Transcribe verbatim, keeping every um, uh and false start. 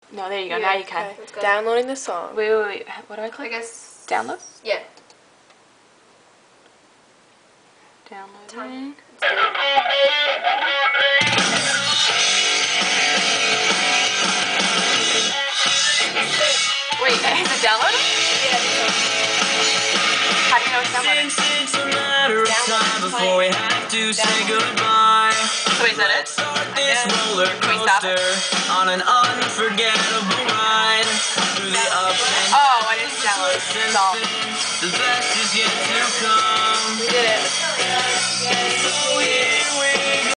No, there you go. Yeah, now you can. okay. Downloading the song. Wait, wait, wait. What do I click? I guess. Download? Yeah. Downloading. Wait, is it downloading? Yeah. How do you know it's downloading? It's a matter of time before we have to say goodbye. So wait, is that it? Start this roller Can we stop? coaster on an unforgettable ride through the ups and Oh, I didn't download it. It's all.